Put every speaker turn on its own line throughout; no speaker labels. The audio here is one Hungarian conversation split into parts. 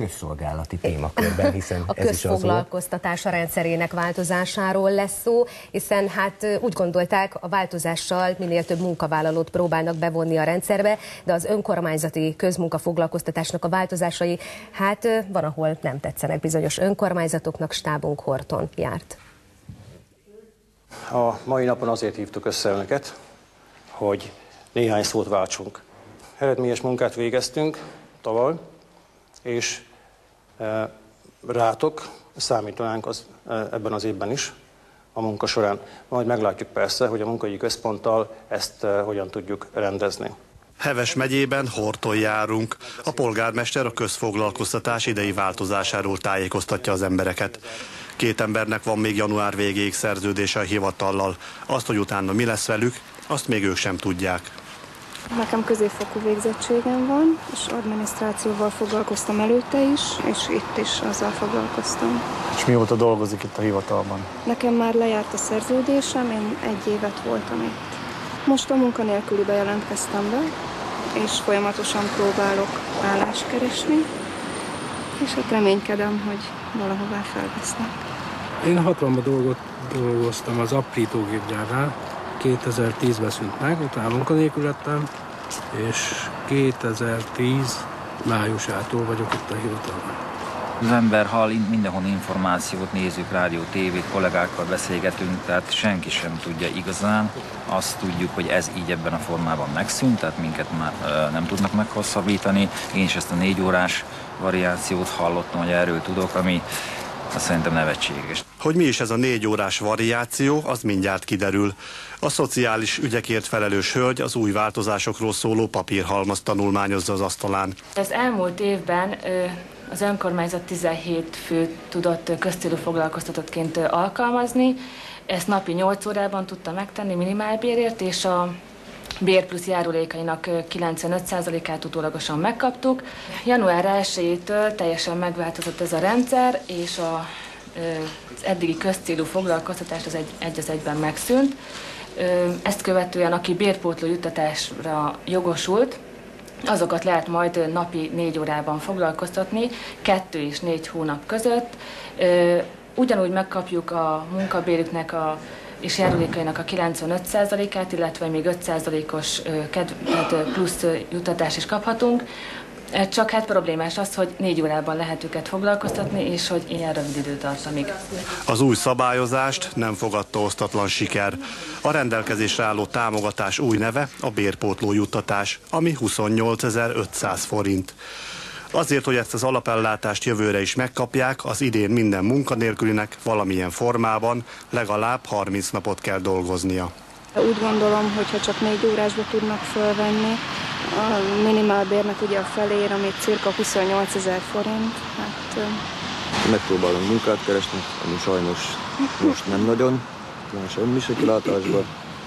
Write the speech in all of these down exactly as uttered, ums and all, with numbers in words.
közszolgálati témakörben, hiszen
a
ez is az volt.
közfoglalkoztatása rendszerének változásáról lesz szó, hiszen hát úgy gondolták, a változással minél több munkavállalót próbálnak bevonni a rendszerbe, de az önkormányzati közmunkafoglalkoztatásnak a változásai, hát van, ahol nem tetszenek bizonyos önkormányzatoknak. Stábunk Horton járt.
A mai napon azért hívtuk össze önöket, hogy néhány szót váltsunk. Eredményes munkát végeztünk tavaly, és e, rátok számítanánk az, e, ebben az évben is a munka során. Majd meglátjuk persze, hogy a munkaügyi központtal ezt e, hogyan tudjuk rendezni.
Heves megyében Horton járunk. A polgármester a közfoglalkoztatás idei változásáról tájékoztatja az embereket. Két embernek van még január végéig szerződése a hivatallal. Azt, hogy utána mi lesz velük, azt még ők sem tudják.
Nekem középfokú végzettségem van, és adminisztrációval foglalkoztam előtte is, és itt is azzal foglalkoztam.
És mióta dolgozik itt a hivatalban?
Nekem már lejárt a szerződésem, én egy évet voltam itt. Most a munkanélkülibe jelentkeztem be, és folyamatosan próbálok állást keresni, és hát reménykedem, hogy valahová felvesznek.
Én hatvanban dolgoztam az aprítógépgyárnál, kétezer-tízben szűnt meg, utána munkanélkül lettem, és kétezer-tíz májusától vagyok itt a hivatalban.
Az ember hall mindenhol információt, nézzük rádió, tévét, kollégákkal beszélgetünk, tehát senki sem tudja igazán. Azt tudjuk, hogy ez így ebben a formában megszűnt, tehát minket már nem tudnak meghosszabbítani. Én is ezt a négy órás variációt hallottam, hogy erről tudok, ami azt szerintem nevetséges.
Hogy mi is ez a négy órás variáció, az mindjárt kiderül. A szociális ügyekért felelős hölgy az új változásokról szóló papírhalmazt tanulmányozza az asztalán.
Az elmúlt évben az önkormányzat tizenhét fő tudott közcélú foglalkoztatottként alkalmazni. Ezt napi nyolc órában tudta megtenni minimálbérért, és a bér plusz járulékainak kilencvenöt százalékát utólagosan megkaptuk. január elsejétől teljesen megváltozott ez a rendszer, és a, az eddigi közcélú foglalkoztatás az egy, egy az egyben megszűnt. Ezt követően, aki bérpótló juttatásra jogosult, azokat lehet majd napi négy órában foglalkoztatni, kettő és négy hónap között. Ugyanúgy megkapjuk a munkabérüknek a és járulékainak a kilencvenöt százalékát, illetve még öt százalékos plusz juttatást is kaphatunk. Csak hát problémás az, hogy négy órában lehet őket foglalkoztatni, és hogy ilyen rövid időtartamig.
Az új szabályozást nem fogadta osztatlan siker. A rendelkezésre álló támogatás új neve a bérpótló juttatás, ami huszonnyolcezer-ötszáz forint. Azért, hogy ezt az alapellátást jövőre is megkapják, az idén minden munkanélkülinek valamilyen formában legalább harminc napot kell dolgoznia.
Úgy gondolom, hogyha csak négy órásba tudnak fölvenni, a minimálbérnek ugye a felér, ami cirka huszonnyolcezer forint. Hát,
megpróbálunk munkát keresni, ami sajnos most nem nagyon, van semmi se kilátásban.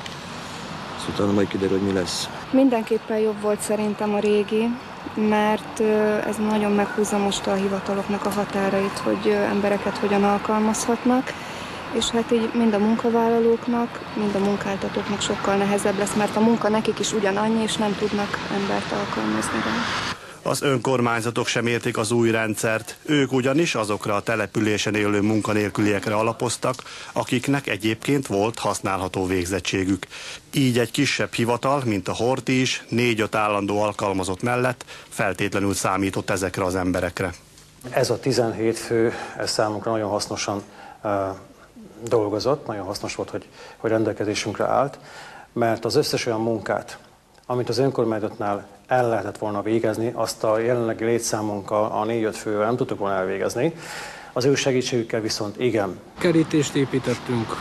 Ezt utána majd kiderül, hogy mi lesz.
Mindenképpen jobb volt szerintem a régi, mert ez nagyon meghúzza most a hivataloknak a határait, hogy embereket hogyan alkalmazhatnak, és hát így mind a munkavállalóknak, mind a munkáltatóknak sokkal nehezebb lesz, mert a munka nekik is ugyanannyi, és nem tudnak embert alkalmazni rá.
Az önkormányzatok sem értik az új rendszert, ők ugyanis azokra a településen élő munkanélküliekre alapoztak, akiknek egyébként volt használható végzettségük. Így egy kisebb hivatal, mint a Horti is, négy-öt állandó alkalmazott mellett feltétlenül számított ezekre az emberekre.
Ez a tizenhét fő, ez számunkra nagyon hasznosan uh, dolgozott, nagyon hasznos volt, hogy, hogy rendelkezésünkre állt, mert az összes olyan munkát, amit az önkormányzatnál el lehetett volna végezni, azt a jelenlegi létszámunkkal, a négy-öt fővel nem tudtuk volna elvégezni. Az ő segítségükkel viszont igen.
Kerítést építettünk,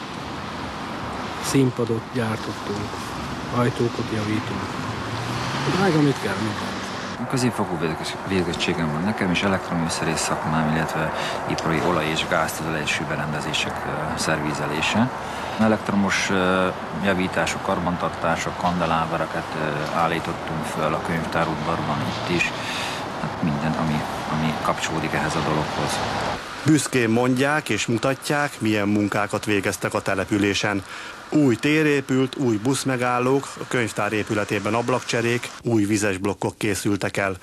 színpadot gyártottunk, ajtókat javítunk. Meg amit kell, mindent.
Középfokú végzettségem van nekem, és elektroműszerész szakmám, illetve ipari olaj- és gáztüzelésű berendezések szervízelése. Elektromos javítások, karbantartások, kandelábereket állítottunk föl a könyvtárudvarban itt is. Hát minden, ami, ami kapcsolódik ehhez a dologhoz.
Büszkén mondják és mutatják, milyen munkákat végeztek a településen. Új tér épült, új buszmegállók, a könyvtár épületében ablakcserék, új vizes blokkok készültek el.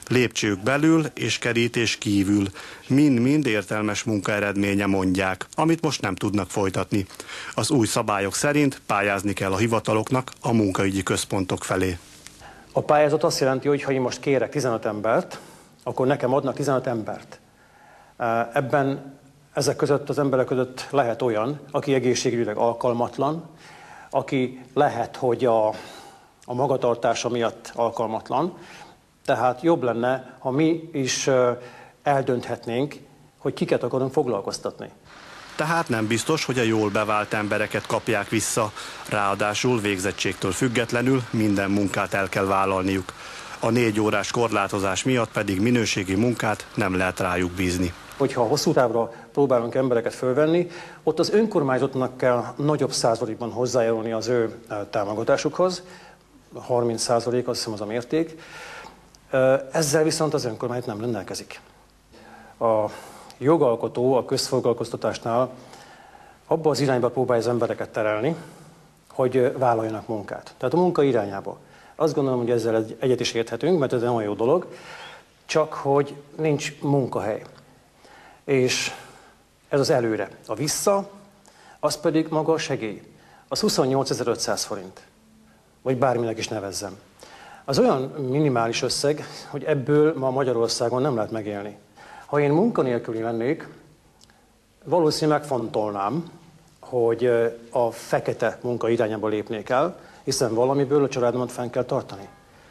Lépcsők belül és kerítés kívül. Mind-mind értelmes munka eredménye, mondják, amit most nem tudnak folytatni. Az új szabályok szerint pályázni kell a hivataloknak a munkaügyi központok felé.
A pályázat azt jelenti, hogy ha én most kérek tizenöt embert, akkor nekem adnak tizenöt embert. Ebben ezek között az emberek között lehet olyan, aki egészségügyileg alkalmatlan, aki lehet, hogy a, a magatartása miatt alkalmatlan. Tehát jobb lenne, ha mi is eldönthetnénk, hogy kiket akarunk foglalkoztatni.
Tehát nem biztos, hogy a jól bevált embereket kapják vissza, ráadásul végzettségtől függetlenül minden munkát el kell vállalniuk. A négy órás korlátozás miatt pedig minőségi munkát nem lehet rájuk bízni.
Hogyha hosszú távra próbálunk embereket fölvenni, ott az önkormányzatnak kell nagyobb százalékban hozzájárulni az ő támogatásukhoz, harminc százalék, azt hiszem az a mérték. Ezzel viszont az önkormányzat nem rendelkezik. A jogalkotó a közfoglalkoztatásnál abba az irányba próbálja az embereket terelni, hogy vállaljanak munkát. Tehát a munka irányába. Azt gondolom, hogy ezzel egyet is érthetünk, mert ez nem olyan jó dolog, csak hogy nincs munkahely. És ez az előre. A vissza, az pedig maga a segély. Az huszonnyolcezer-ötszáz forint. Vagy bárminek is nevezzem. Az olyan minimális összeg, hogy ebből ma Magyarországon nem lehet megélni. Ha én munkanélküli lennék, valószínűleg megfontolnám, hogy a fekete munka irányába lépnék el, hiszen valamiből a családomat fenn kell tartani.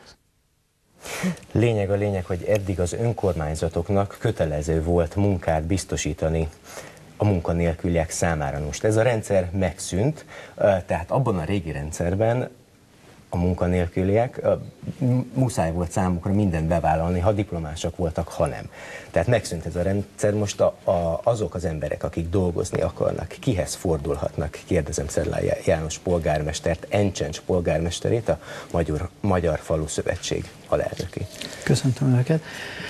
Lényeg a lényeg, hogy eddig az önkormányzatoknak kötelező volt munkát biztosítani a munkanélküliek számára. Most ez a rendszer megszűnt, tehát abban a régi rendszerben a munkanélküliek muszáj volt számukra mindent bevállalni, ha diplomások voltak, ha nem. Tehát megszűnt ez a rendszer, most a, a, azok az emberek, akik dolgozni akarnak, kihez fordulhatnak? Kérdezem Szellai János polgármestert, Encsencs polgármesterét, a Magyar, Magyar Falu Szövetség alelnökét.
Köszöntöm Önöket.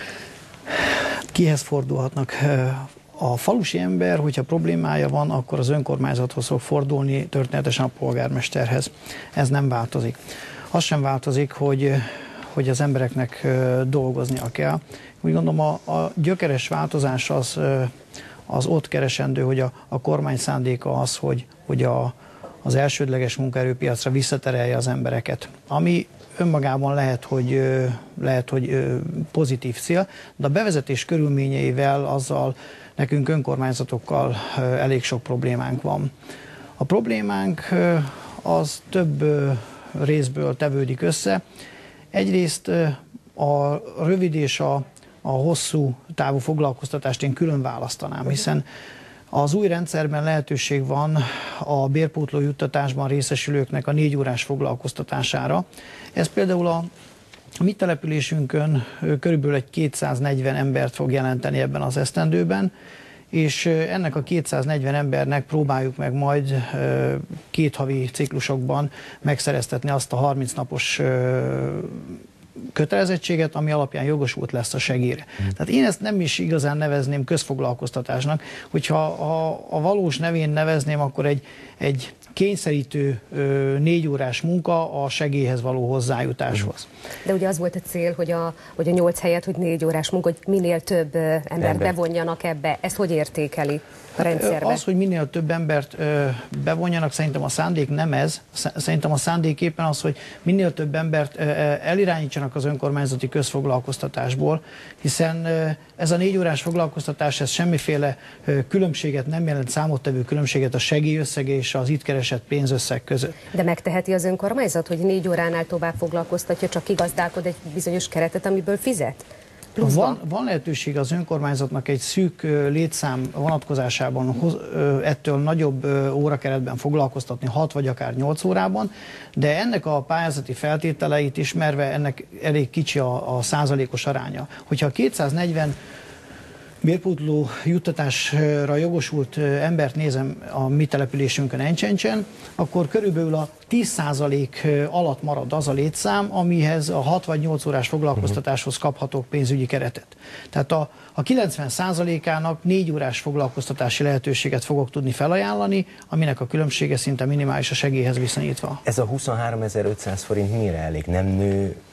Kihez fordulhatnak? A falusi ember, hogyha problémája van, akkor az önkormányzathoz fog fordulni, történetesen a polgármesterhez. Ez nem változik. Az sem változik, hogy, hogy az embereknek dolgoznia kell. Úgy gondolom, a, a gyökeres változás az, az ott keresendő, hogy a, a kormány szándéka az, hogy, hogy a, az elsődleges munkaerőpiacra visszaterelje az embereket. Ami önmagában lehet, hogy, lehet, hogy pozitív cél, de a bevezetés körülményeivel, azzal nekünk önkormányzatokkal elég sok problémánk van. A problémánk az több részből tevődik össze. Egyrészt a rövid és a, a hosszú távú foglalkoztatást én külön választanám, hiszen az új rendszerben lehetőség van a bérpótló juttatásban részesülőknek a négy órás foglalkoztatására. Ez például a A mi településünkön körülbelül egy kétszáznegyven embert fog jelenteni ebben az esztendőben, és ennek a kétszáznegyven embernek próbáljuk meg majd két havi ciklusokban megszereztetni azt a harminc napos kötelezettséget, ami alapján jogosult lesz a segélyre. Mm. Tehát én ezt nem is igazán nevezném közfoglalkoztatásnak. Hogyha a, a valós nevén nevezném, akkor egy, egy kényszerítő négy órás munka a segélyhez való hozzájutáshoz.
De ugye az volt a cél, hogy a, hogy a nyolc helyet, hogy négy órás munka, hogy minél több embert Ember. bevonjanak ebbe. Ezt hogy értékeli a rendszerbe?
Az, hogy minél több embert bevonjanak, szerintem a szándék nem ez. Szerintem a szándék éppen az, hogy minél több embert elirányítsanak az önkormányzati közfoglalkoztatásból, hiszen ez a négy órás foglalkoztatás, ez semmiféle különbséget nem jelent, számottevő különbséget a segélyösszege és az itt keresett pénzösszeg között.
De megteheti az önkormányzat, hogy négy óránál tovább foglalkoztatja, csak kigazdálkod egy bizonyos keretet, amiből fizet?
Van, van lehetőség az önkormányzatnak egy szűk létszám vonatkozásában ettől nagyobb órakeretben foglalkoztatni, hat vagy akár nyolc órában, de ennek a pályázati feltételeit ismerve ennek elég kicsi a, a százalékos aránya. Hogyha kétszáznegyven bérpótló juttatásra jogosult embert nézem a mi településünkön, Encsencsen, akkor körülbelül a tíz százalék alatt marad az a létszám, amihez a hat vagy nyolc órás foglalkoztatáshoz kaphatók pénzügyi keretet. Tehát a, a kilencven százalékának négy órás foglalkoztatási lehetőséget fogok tudni felajánlani, aminek a különbsége szinte minimális a segélyhez viszonyítva.
Ez a huszonháromezer-ötszáz forint mire elég? Nem nő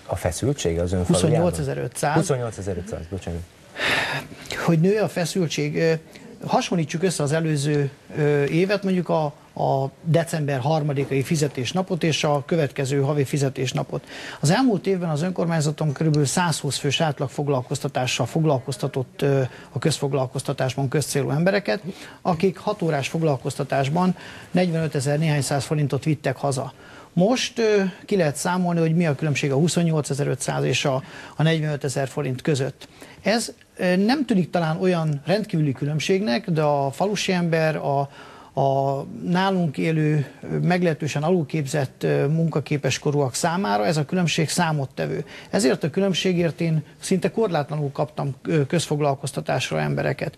a feszültség az ön falujában?
huszonnyolcezer-ötszáz.
huszonnyolcezer-ötszáz, bocsánat.
Hogy nő a feszültség, hasonlítsuk össze az előző évet, mondjuk a, a december harmadikai fizetésnapot és a következő havi fizetésnapot. Az elmúlt évben az önkormányzaton kb. százhúsz fős átlagfoglalkoztatással foglalkoztatott a közfoglalkoztatásban közcélú embereket, akik hat órás foglalkoztatásban negyvenötezer néhány száz forintot vittek haza. Most ki lehet számolni, hogy mi a különbség a huszonnyolcezer-ötszáz és a, a negyvenötezer forint között. Ez nem tűnik talán olyan rendkívüli különbségnek, de a falusi ember, a, a nálunk élő, meglehetősen alulképzett munkaképes korúak számára ez a különbség számottevő. Ezért a különbségért én szinte korlátlanul kaptam közfoglalkoztatásra embereket.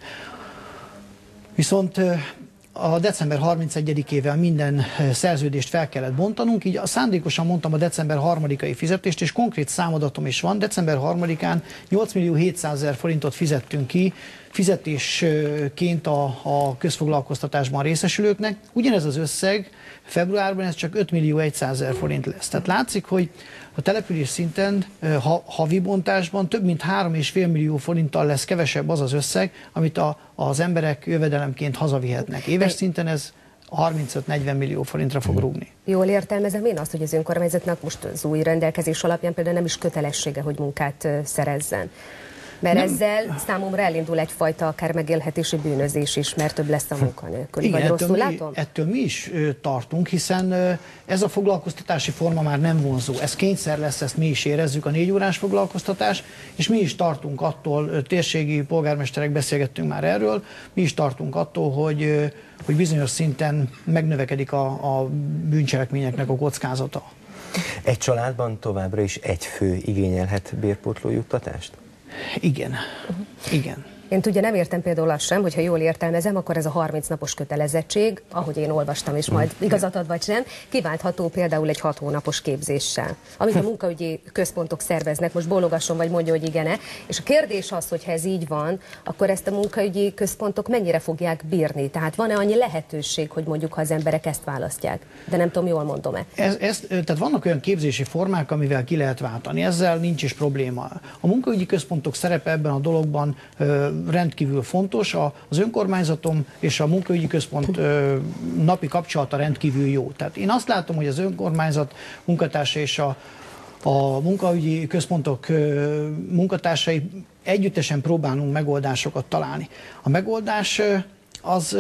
Viszont a december harmincegyedikével minden szerződést fel kellett bontanunk, így szándékosan mondtam a december harmadikai fizetést, és konkrét számadatom is van. december harmadikán nyolc millió hétszázezer forintot fizettünk ki fizetésként a, a közfoglalkoztatásban részesülőknek. Ugyanez az összeg februárban ez csak öt millió százezer forint lesz. Tehát látszik, hogy a település szinten ha, havi bontásban több mint három egész öt millió forinttal lesz kevesebb az az összeg, amit a, az emberek jövedelemként hazavihetnek. Éves szinten ez harmincöt-negyven millió forintra fog rúgni.
Jól értelmezem én azt, hogy az önkormányzatnak most az új rendelkezés alapján például nem is kötelessége, hogy munkát szerezzen. Mert nem. Ezzel számomra elindul egyfajta akár megélhetési bűnözés is, mert több lesz a munkanélküli.
Igen,
vagy
ettől
rosszul
mi,
látom?
ettől mi is ö, tartunk, hiszen ö, ez a foglalkoztatási forma már nem vonzó. Ez kényszer lesz, ezt mi is érezzük, a négy órás foglalkoztatás, és mi is tartunk attól, ö, térségi polgármesterek beszélgettünk már erről, mi is tartunk attól, hogy, ö, hogy bizonyos szinten megnövekedik a, a bűncselekményeknek a kockázata.
Egy családban továbbra is egy fő igényelhet bérpótló juttatást?
Igen. Igen.
Én ugye nem értem például azt sem, hogyha jól értelmezem, akkor ez a harminc napos kötelezettség, ahogy én olvastam, és majd igazat ad vagy sem, kiváltható például egy hat hónapos képzéssel, amit a munkaügyi központok szerveznek, most bólogasson vagy mondja, hogy igen-e. És a kérdés az, hogy ha ez így van, akkor ezt a munkaügyi központok mennyire fogják bírni? Tehát van-e annyi lehetőség, hogy mondjuk, ha az emberek ezt választják? De nem tudom, jól mondom-e.
Ez, ez, tehát vannak olyan képzési formák, amivel ki lehet váltani. Ezzel nincs is probléma. A munkaügyi központok szerepe ebben a dologban rendkívül fontos, az önkormányzatom és a munkaügyi központ napi kapcsolata rendkívül jó. Tehát én azt látom, hogy az önkormányzat munkatársa és a, a munkaügyi központok munkatársai együttesen próbálunk megoldásokat találni. A megoldás az,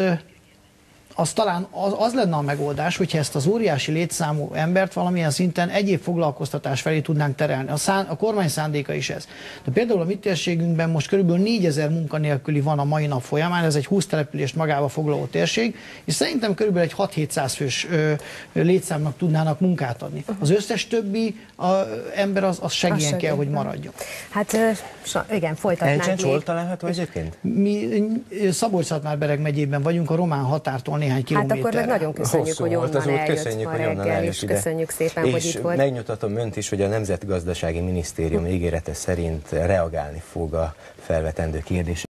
az talán az, az lenne a megoldás, hogyha ezt az óriási létszámú embert valamilyen szinten egyéb foglalkoztatás felé tudnánk terelni. A, szán, a kormány szándéka is ez. De például a mi térségünkben most körülbelül négyezer munkanélküli van a mai nap folyamán, ez egy húsz települést magába foglaló térség, és szerintem körülbelül egy hat-hétszáz fős ö, létszámnak tudnának munkát adni. Az összes többi a, ember az, az segélyen kell, hogy maradjon.
Hát igen, folytatnánk
Elcsencs hol található egyébként?
Mi Szabolcs-Szatmár-Bereg megyében vagyunk, a román határtól néhány kilométerre.
Hát akkor meg nagyon köszönjük,
Hosszú
hogy onnan eljött
köszönjük,
ma
hogy onnan
reggel,
eljött
és
ide.
köszönjük szépen,
és
hogy itt volt.
És megnyugtatom önt is, hogy a Nemzetgazdasági Minisztérium ígérete szerint reagálni fog a felvetendő kérdésre.